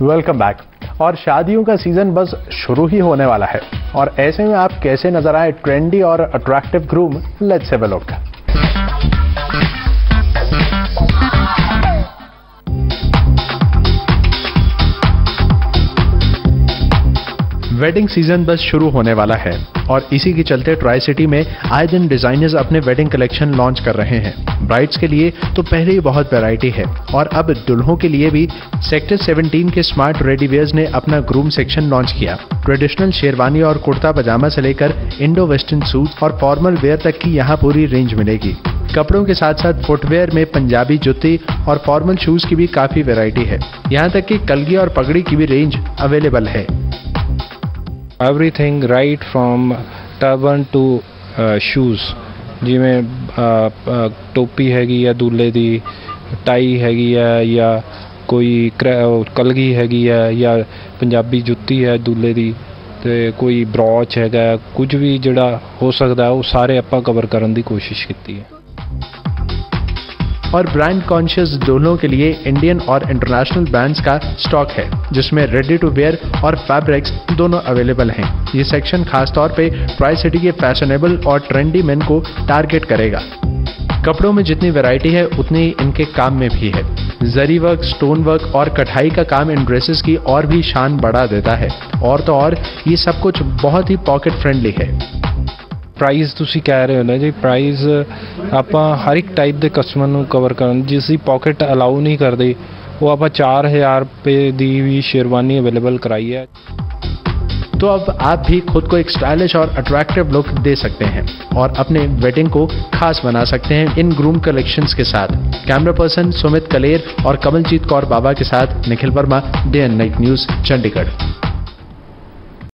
Welcome back. और शादियों का सीजन बस शुरू ही होने वाला है और ऐसे में आप कैसे नजर आए ट्रेंडी और attractive groom, let's have a look. Wedding season बस शुरू होने वाला है और इसी के चलते ट्राई सिटी में आए दिन डिजाइनर्स अपने वेडिंग कलेक्शन लॉन्च कर रहे हैं। ब्राइड्स के लिए तो पहले ही बहुत वैरायटी है और अब दुल्हों के लिए भी सेक्टर 17 के स्मार्ट रेडीवेयर्स ने अपना ग्रूम सेक्शन लॉन्च किया। ट्रेडिशनल शेरवानी और कुर्ता पजामा से लेकर इंडो वेस्टर्न सूट और फॉर्मल वेयर तक की यहाँ पूरी रेंज मिलेगी। कपड़ों के साथ साथ फुटवेयर में पंजाबी जुत्ती और फॉर्मल शूज की भी काफी वैरायटी है। यहाँ तक कि कलगी और पगड़ी की भी रेंज अवेलेबल है। Everything right from turban to shoes, जिमें टोपी हैगी या दूल्हे दी, टाई हैगी है या कोई कलगी हैगी है या पंजाबी जुत्ती है दूल्हे दी, ते कोई ब्रॉच हैगा, कुछ भी जिहड़ा हो सकता है वो सारे आपां कवर करन दी कोशिश की है। और ब्रांड कॉन्शियस दोनों के लिए इंडियन और इंटरनेशनल ब्रांड्स का स्टॉक है, जिसमें रेडी टू वेयर और फैब्रिक्स दोनों अवेलेबल हैं। ये सेक्शन खासतौर पे ट्राई सिटी के फैशनेबल और ट्रेंडी मेन को टारगेट करेगा। कपड़ों में जितनी वैरायटी है उतनी इनके काम में भी है। जरी वर्क, स्टोन वर्क और कढ़ाई का काम इन ड्रेसेस की और भी शान बढ़ा देता है। और तो और ये सब कुछ बहुत ही पॉकेट फ्रेंडली है। प्राइस ਤੁਸੀਂ ਕਹਿ ਰਹੇ ਹੋ ਨਾ ਜੀ, ਪ੍ਰਾਈਸ ਆਪਾਂ ਹਰ ਇੱਕ ਟਾਈਪ ਦੇ ਕਸਟਮਰ ਨੂੰ ਕਵਰ ਕਰਨ, ਜਿਸ ਦੀ ਪॉकेट ਅਲਾਉ ਨਹੀਂ ਕਰਦੇ, ਉਹ ਆਪਾਂ 4000 ਰੁਪਏ ਦੀ ਵੀ शेरवानी अवेलेबल कराई है। तो अब आप भी खुद को एक स्टाइलिश और अट्रैक्टिव लुक दे सकते हैं और अपने वेडिंग को खास बना सकते हैं इन ग्रूम कलेक्शंस के साथ। कैमरा पर्सन सुमित कलेर और कमलजीत कौर बाबा के साथ Nikhil Verma, day and night news, Chandigarh.